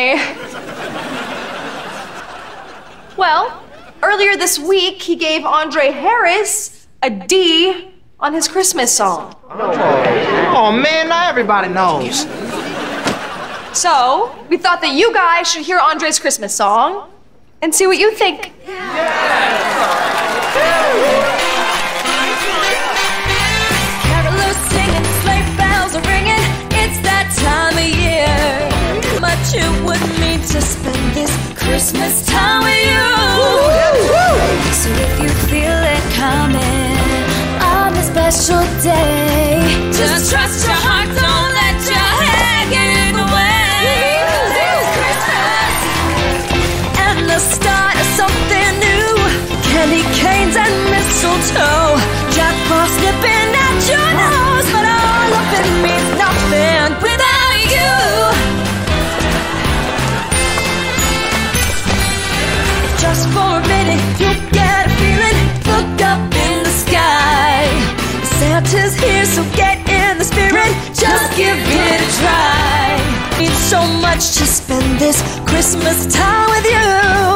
May. Well, earlier this week, he gave Andre Harris a D on his Christmas song. Oh, man, now everybody knows. So, we thought that you guys should hear Andre's Christmas song and see what you think. Carolers singing, sleigh bells are ringing. It's that time of year. Much it would mean to spend this Christmas time with you. So if you feel it coming on a special day, just trust your heart, don't let your head get in the way. It's Christmas and the start of something new. Candy canes and mistletoe, Jack Frost nipping at your nose, but all of it means nothing without you. Just for a minute, you'll get a feeling. Look up in the sky. Santa's here, so get in the spirit. Just give it a try. Need so much to spend this Christmas time with you.